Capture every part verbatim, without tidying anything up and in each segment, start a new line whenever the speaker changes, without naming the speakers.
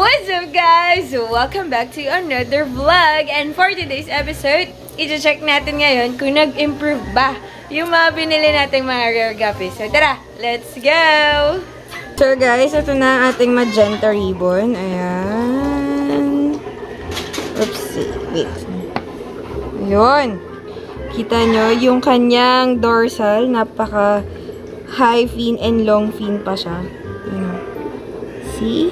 What's up guys? Welcome back to another vlog. And for today's episode, i-check natin ngayon kung nag-improve ba yung mga binili nating mga rare guppies. So tara, let's go! So guys, ito na ang ating magenta ribbon. Ayan. Oopsie. Wait. Ayun. Kita nyo yung kanyang dorsal. Napaka high fin and long fin pa siya. Ayan. See?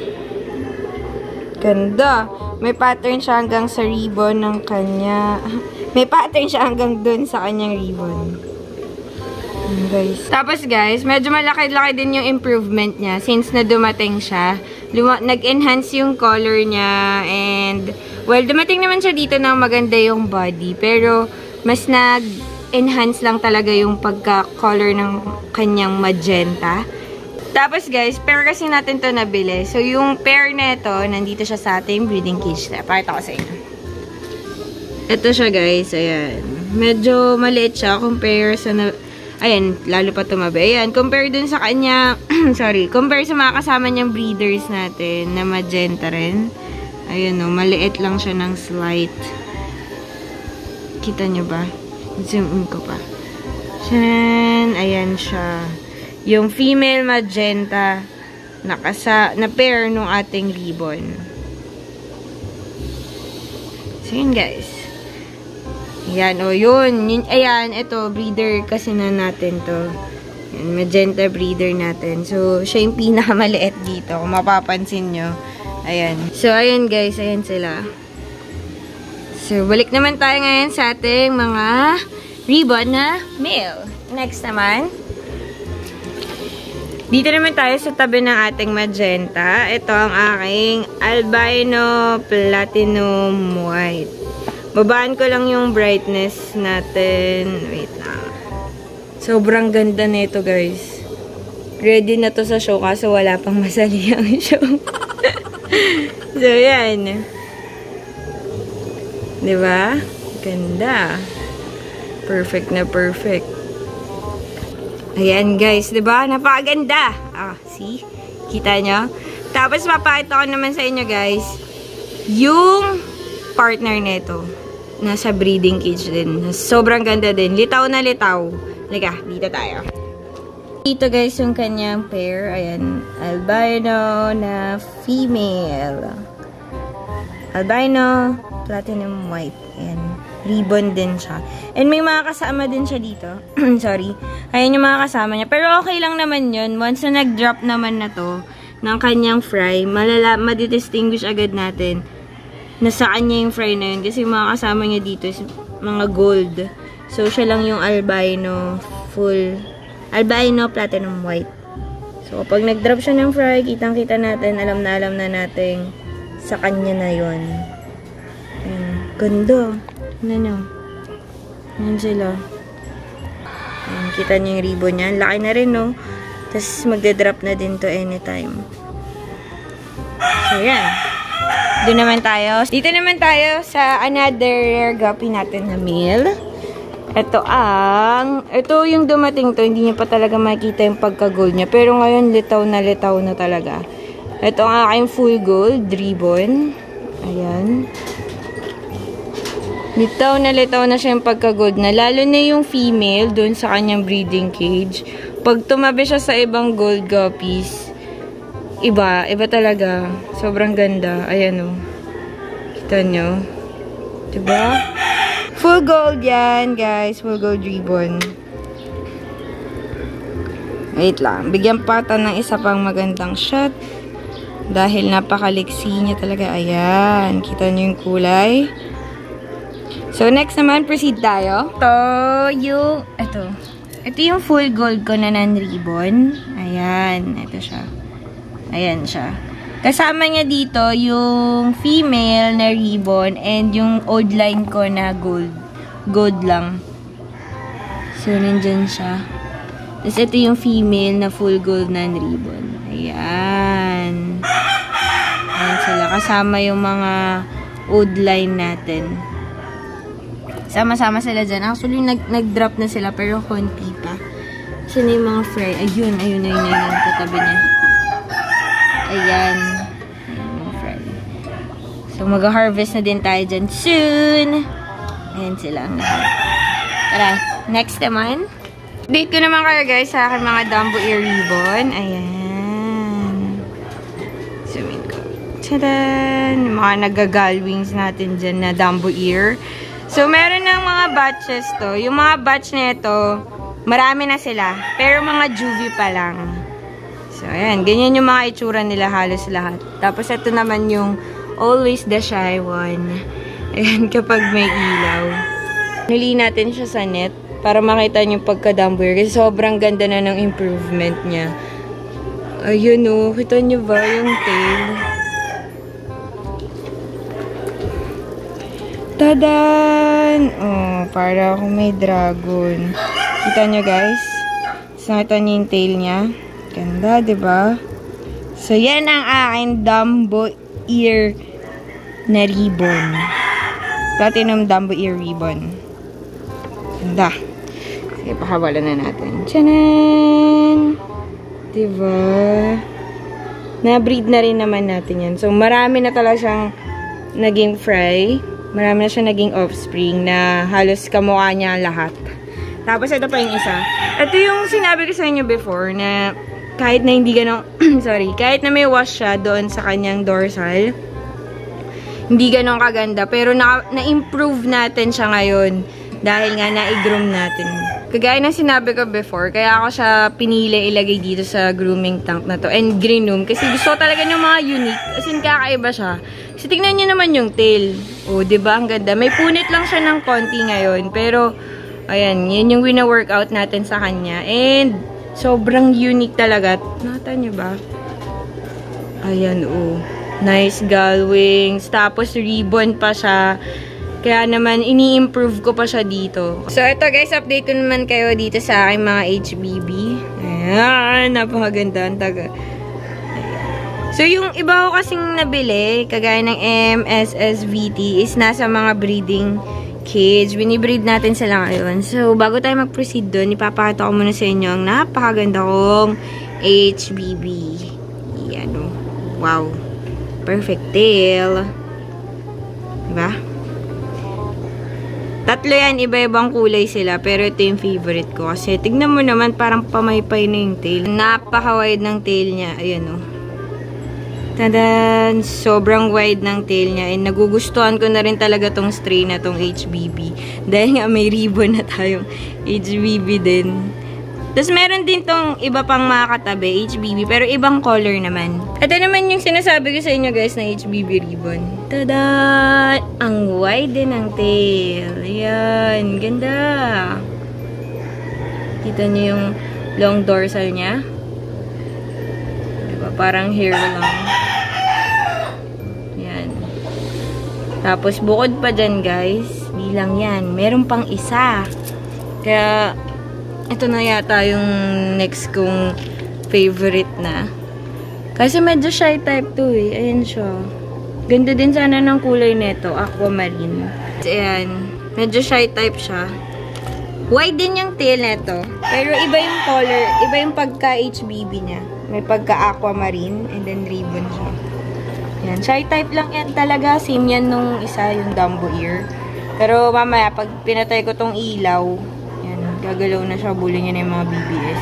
Ganda. May pattern siya hanggang sa ribbon ng kanya. May pattern siya hanggang dun sa kanyang ribbon. Ayan, guys. Tapos guys, medyo malaki-laki din yung improvement niya since na dumating siya. Nag-enhance yung color niya and well, dumating naman siya dito ng maganda yung body. Pero mas nag-enhance lang talaga yung pagka-color ng kanyang magenta. Tapos guys, pair kasi natin to nabili. So yung pair na ito, nandito siya sa ating breeding cage. Pakita ko sa inyo. Ito siya guys, ayan. Medyo maliit siya compare sa na... Ayan, lalo pa tumabi. Ayan, compare dun sa kanya, sorry, compare sa mga kasama niyang breeders natin na magenta rin. Ayan o, maliit lang siya ng slight. Kita niyo ba? Zoom in ko pa. Tiyan, ayan siya. Yung female magenta na, kasa, na pair nung ating ribbon. So, yun guys. Ayan, o, yun. yun. Ayan, ito, breeder kasi na natin to. Ayan, magenta breeder natin. So, siya yung pinakamaliit dito. Kung mapapansin nyo. Ayan. So, ayan guys. Ayan sila. So, balik naman tayo ngayon sa ating mga ribbon na male. Next naman. Dito naman tayo sa tabi ng ating magenta. Ito ang aking albino platinum white. Babaan ko lang yung brightness natin. Wait lang. Sobrang ganda nito guys. Ready na to sa show kaso wala pang masali ang show. So, yan. Diba? Ganda. Perfect na perfect. Ayan guys, diba? Napakaganda. Ah, see? Kita nyo? Tapos papakita ko naman sa inyo guys, yung partner nito. Nasa breeding cage din. Sobrang ganda din. Litaw na litaw. Liga, dito tayo. Dito guys yung kanyang pair. Ayan. Albino na female. Albino platinum white. Ayan. Ribbon din siya. And may mga kasama din siya dito. Sorry. Ayan yung mga kasama niya. Pero okay lang naman yun. Once na nag-drop naman na to ng kanyang fry, malala, madidistinguish agad natin na sa kanya yung fry na yun. Kasi yung mga kasama niya dito is mga gold. So, siya lang yung albino full, albino platinum white. So, kapag nag-drop siya ng fry, kitang-kita natin, alam na alam na natin sa kanya na yun. Ayan. Ganda. Ano nyo? Ayan sila. Ayan, kita nyo yung ribbon niya. Laki na rin, no? Tapos, magde-drop na din to anytime. So, yan. Doon naman tayo. Dito naman tayo sa another rare guppy natin na male. Ito ang... Ito yung dumating to. Hindi niya pa talaga makikita yung pagka-gold niya. Pero ngayon, litaw na litaw na talaga. Ito ang aking full gold ribbon. Ayan. Litaw na litaw na siya yung pagka-gold na. Lalo na yung female doon sa kanyang breeding cage. Pag tumabi siya sa ibang gold guppies, iba. Iba talaga. Sobrang ganda. Ayan o. Kita nyo. Diba? Full gold yan, guys. Full gold ribbon. Wait lang. Bigyan pa ito ng isa pang magandang shot. Dahil napakaliksi niya talaga. Ayan. Kita nyo yung kulay. So, next naman, proceed tayo. Ito, yung, ito. Ito yung full gold ko na non-ribbon. Ayan, ito siya. Ayan siya. Kasama niya dito yung female na ribbon and yung old line ko na gold. Gold lang. So, nandyan siya. Tapos, ito yung female na full gold non-ribbon. Ayan. Ayan sila. Kasama yung mga old line natin. Sama-sama sila dyan. Actually, nag-drop na sila pero konti pa. Saan yung mga fry? Ayun, ayun, ayun, ayun. Katabi niya. Ayan. Ayan yung fry. So, mag-harvest na din tayo dyan soon. Ayan sila. Tara, next naman. Update ko naman kayo guys sa aking mga Dumbo ear ribbon. Ayan. Zoom in ko. Tadaan! Mga nagagalwings natin dyan na Dumbo ear. So, meron ng mga batches to. Yung mga batch na ito, marami na sila. Pero mga juvie pa lang. So, ayan. Ganyan yung mga itsura nila halos lahat. Tapos, ito naman yung always the shy one. Ayan, kapag may ilaw. Nuli natin siya sa net para makita niyo yung pagka-Dumbo ear. Kasi sobrang ganda na ng improvement niya. Ayun o. Oh, kita niyo ba yung tail? Tadan! Oh, para akong may dragon. Kita niyo guys? So, nakita niyo yung tail niya. Ganda, diba? So, yan ang aking Dumbo ear na ribbon. Platinum Dumbo ear ribbon. Ganda. Sige, pakawala na natin. Tchanan! Diba? Na-breed na rin naman natin yan. So, marami na talaga siyang naging fry. Marami na siya naging offspring na halos kamukha niya lahat. Tapos, ito pa yung isa. Ito yung sinabi ko sa inyo before na kahit na hindi ganong, sorry, kahit na may wash siya doon sa kanyang dorsal, hindi ganong kaganda. Pero na-improve na natin siya ngayon dahil nga na-groom natin. Kagaya ng sinabi ko before, kaya ako siya pinili ilagay dito sa grooming tank na to. And green room. Kasi gusto ko talaga ng mga unique. As in, kakaiba siya. Kasi tingnan nyo naman yung tail. O, oh, diba? Ang ganda. May punit lang siya ng konti ngayon. Pero, ayan. Yan yung wina-workout natin sa kanya. And, sobrang unique talaga. Nakita nyo ba? Ayan, oh. Nice gull wings. Tapos, ribbon pa siya. Kaya naman, ini-improve ko pa siya dito. So, ito guys, update ko naman kayo dito sa aking mga H B B. Ayan, napakaganda. Ang taga. So, yung iba ko kasing nabili, kagaya ng M S S V T, is nasa mga breeding cage. Binibreed natin sila ngayon. So, bago tayo mag-proceed doon, ipapakita ko muna sa inyo ang napakaganda kong H B B. Yan, oh. Wow. Perfect tail. Diba? Tatlo yan, iba-ibang kulay sila. Pero ito yung favorite ko. Kasi tignan mo naman, parang pamaypay na yung tail. Napaka-wide ng tail niya. Ayan o. Oh. Tadan! Sobrang wide ng tail niya. And nagugustuhan ko na rin talaga tong strain na tong H B B. Dahil nga may ribbon na tayong H B B din. Tapos meron din tong iba pang mga katabi, H B B, pero ibang color naman. Ito naman yung sinasabi ko sa inyo guys na H B B ribbon. Tada! Ang wide din ng tail. Ayan, ganda. Kita niyo yung long dorsal niya. Diba? Parang hair lang. Ayan. Tapos bukod pa dyan guys, di lang yan. Meron pang isa. Kaya ito na yata yung next kong favorite na. Kasi medyo shy type to eh. Ayan siya. Ganda din sana ng kulay nito. Aquamarine. Ayan. Medyo shy type siya. Wide din yung tail nito. Pero iba yung color. Iba yung pagka-H B B niya. May pagka-aquamarine. And then ribbon siya. Ayan. Shy type lang yan talaga. Same yan nung isa yung Dumbo ear. Pero mamaya pag pinatay ko tong ilaw, gagalaw na siya, bully niya na yung mga B B S.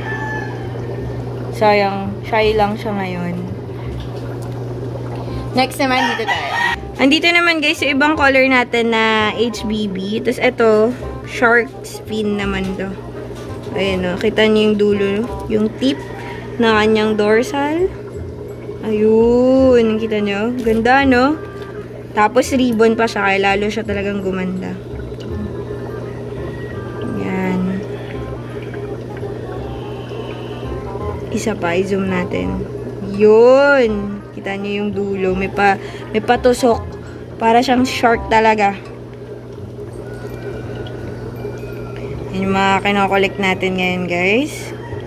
Sayang, shy lang siya ngayon. Next naman, dito tayo. Andito naman guys, yung ibang color natin na H B B. Tapos ito, shark fin naman to. Ayan o, kita niyo yung dulo, yung tip na kanyang dorsal. Ayun, kita niyo. Ganda, no? Tapos ribbon pa siya, kaya lalo siya talagang gumanda. Isa pa, i-zoom natin. Yun! Kita niyo yung dulo. May, pa, may patusok. Para siyang shark talaga. Yan yung mga kinokollect natin ngayon, guys.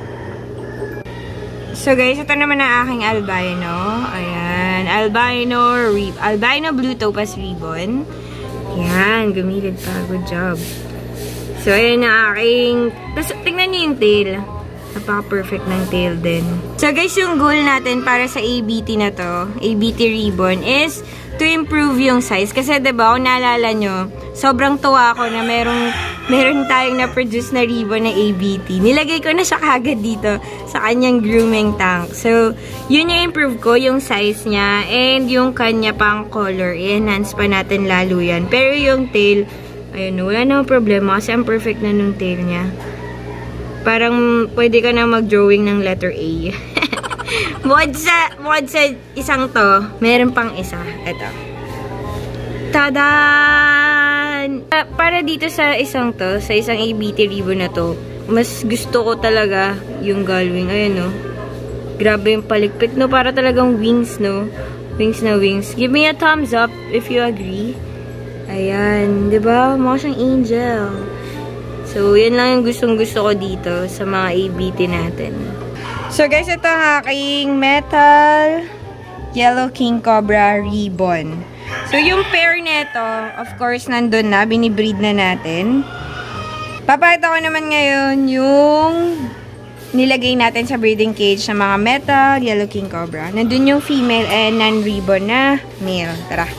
So, guys, ito naman ang aking albino. Ayan. Albino, albino blue topaz ribbon. Yan. Gumilid pa. Good job. So, ayan ang aking... Tapos, tingnan niyo yung tail. Napaka-perfect ng tail din. So, guys, yung goal natin para sa A B T na to, A B T ribbon, is to improve yung size. Kasi diba, kung naalala nyo, sobrang tuwa ako na merong, meron tayong na-produce na ribbon na A B T. Nilagay ko na siya kagad dito sa kanyang grooming tank. So, yun yung improve ko, yung size niya, and yung kanya pang color. I-enhance pa natin lalo yan. Pero yung tail, ayun, wala namang problema kasi ang perfect na nung tail niya. Parang pwede ka na mag-drawing ng letter A. Bukod sa, bukod sa isang to, meron pang isa. Ito. Tadan! Uh, para dito sa isang to, sa isang A B T ribbon na to, mas gusto ko talaga yung gullwing. Ayan, no? Grabe yung palikpik, no? Para talagang wings, no? Wings na wings. Give me a thumbs up if you agree. Ayan. Diba? Mukha siyang angel. So, yan lang yung gustong-gusto ko dito sa mga A B T natin. So guys, ito ang aking metal Yellow King Cobra ribbon. So yung pair nito, of course, nandun na. Binibreed na natin. Papakita ko naman ngayon yung nilagay natin sa breeding cage ng mga metal Yellow King Cobra. Nandun yung female and non-ribbon na male. Tara.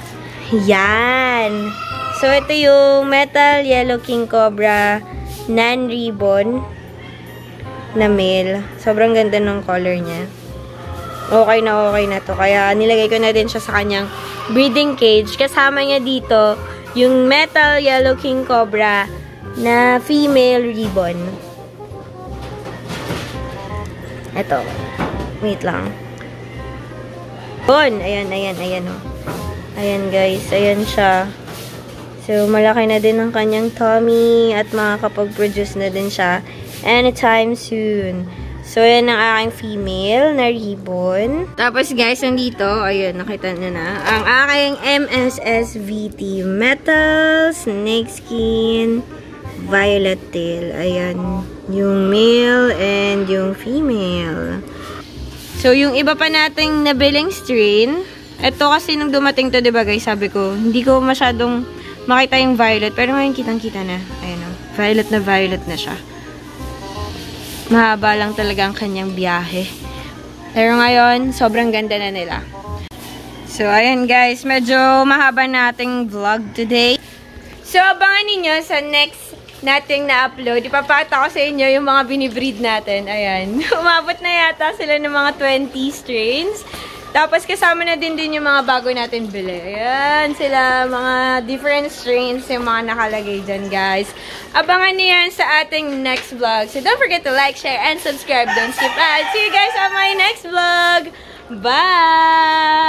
Yan. So ito yung metal Yellow King Cobra non-ribbon na male. Sobrang ganda ng color niya. Okay na okay na to. Kaya nilagay ko na din siya sa kanyang breeding cage. Kasama niya dito yung metal Yellow King Cobra na female ribbon. Ito. Wait lang. Bon! Ayan, ayan, ayan. Oh. Ayan guys. Ayan siya. So, malaki na din ang kanyang tummy at makakapag-produce na din siya anytime soon. So, yan ang aking female na ribbon. Tapos, guys, nandito, ayun, nakita nyo na, ang aking M S S V T Metal Snakeskin Violet Tail. Ayan, yung male and yung female. So, yung iba pa nating nabiling strain, ito kasi nung dumating to, diba guys, sabi ko, hindi ko masyadong makita yung violet, pero ngayon kitang-kita na. Ayan o, violet na violet na siya. Mahaba lang talaga ang kanyang biyahe. Pero ngayon, sobrang ganda na nila. So, ayan guys, medyo mahaba nating vlog today. So, abangan ninyo sa next nating na-upload. Ipapata ko sa inyo yung mga binibreed natin. Ayan. Umabot na yata sila ng mga twenty strains. Tapos, kasama na din din yung mga bago natin bili. Ayan, sila, mga different strains yung mga nakalagay dyan, guys. Abangan niyo yan sa ating next vlog. So, don't forget to like, share, and subscribe. Don't skip ads. See you guys on my next vlog. Bye!